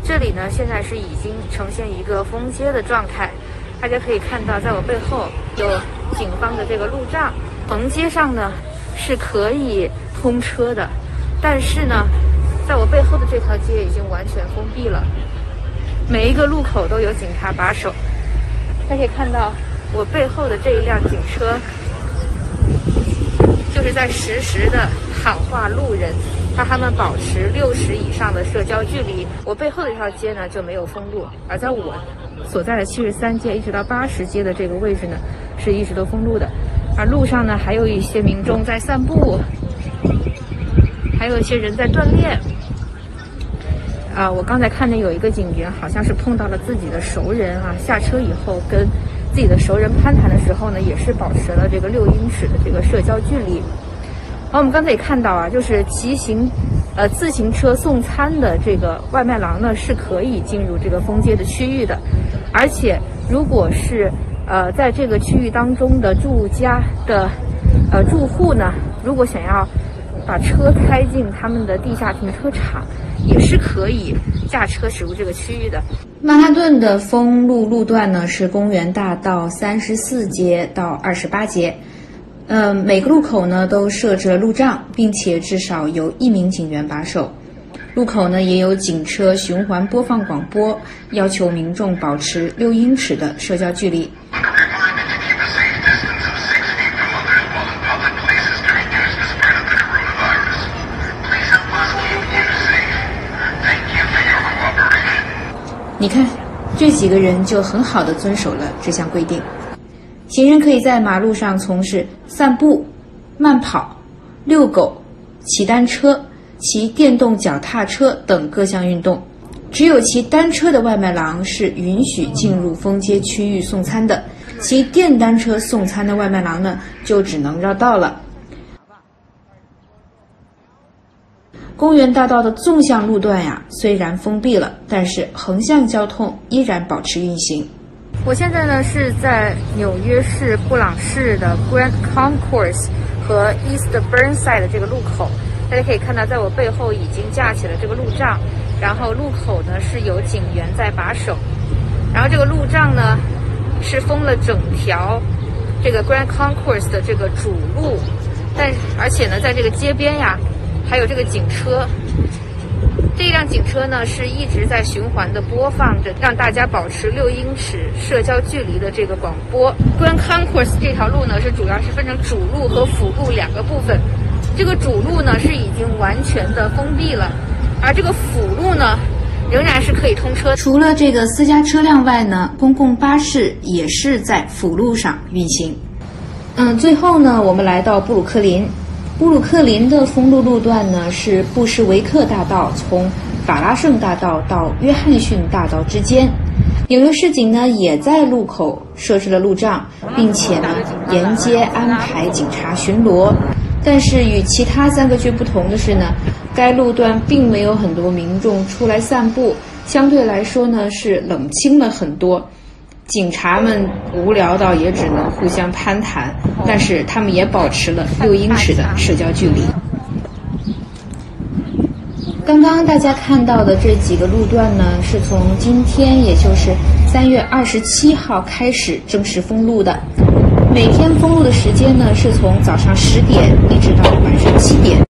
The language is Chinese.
这里呢现在是已经呈现一个封街的状态。大家可以看到，在我背后有警方的这个路障，横街上呢是可以通车的，但是呢，在我背后的这条街已经完全封闭了，每一个路口都有警察把守。大家可以看到，我背后的这一辆警车就是在实时的喊话路人，让他们保持60以上的社交距离。我背后的这条街呢就没有封路，而在我所在的73街一直到80街的这个位置呢，是一直都封路的。而路上呢，还有一些民众在散步，还有一些人在锻炼。我刚才看见有一个警员好像是碰到了自己的熟人啊，下车以后跟自己的熟人攀谈的时候呢，也是保持了这个6英尺的这个社交距离。我们刚才也看到啊，就是自行车送餐的这个外卖郎呢是可以进入这个封街的区域的，而且如果是在这个区域当中的住家的住户呢，如果想要把车开进他们的地下停车场，也是可以驾车驶入这个区域的。曼哈顿的封路路段呢是公园大道34街到28街。每个路口呢都设置了路障，并且至少由1名警员把守。路口呢也有警车循环播放广播，要求民众保持6英尺的社交距离。你看，这几个人就很好地遵守了这项规定。行人可以在马路上从事散步、慢跑、遛狗、骑单车、骑电动脚踏车等各项运动。只有骑单车的外卖郎是允许进入封街区域送餐的，骑电单车送餐的外卖郎呢，就只能绕道了。公园大道的纵向路段呀，虽然封闭了，但是横向交通依然保持运行。我现在呢是在纽约市布朗市的 Grand Concourse 和 East Burnside 的这个路口，大家可以看到，在我背后已经架起了这个路障，然后路口呢是有警员在把守，然后这个路障呢是封了整条这个 Grand Concourse 的这个主路，而且呢在这个街边呀还有这个警车。这一辆警车呢是一直在循环的播放着让大家保持6英尺社交距离的这个广播。Grand Concourse 这条路呢主要是分成主路和辅路2个部分。这个主路呢是已经完全的封闭了，而这个辅路呢仍然是可以通车。除了这个私家车辆外呢，公共巴士也是在辅路上运行。最后呢，我们来到布鲁克林。布鲁克林的封路路段呢是布什维克大道从法拉盛大道到约翰逊大道之间。纽约市警呢也在路口设置了路障，并且呢沿街安排警察巡逻。但是与其他3个区不同的是呢，该路段并没有很多民众出来散步，相对来说呢是冷清了很多。警察们无聊到也只能互相攀谈，但是他们也保持了6英尺的社交距离。刚刚大家看到的这几个路段呢，是从今天也就是3月27号开始正式封路的。每天封路的时间呢是从早上10点一直到晚上7点。